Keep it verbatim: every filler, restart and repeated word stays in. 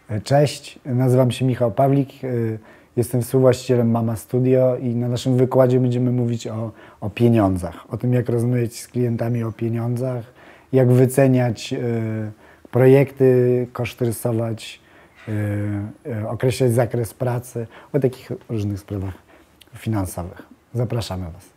Cześć, nazywam się Michał Pawlik, jestem współwłaścicielem Mama Studio i na naszym wykładzie będziemy mówić o, o pieniądzach, o tym, jak rozmawiać z klientami o pieniądzach, jak wyceniać y, projekty, koszty rysować, y, y, określać zakres pracy, o takich różnych sprawach finansowych. Zapraszamy Was.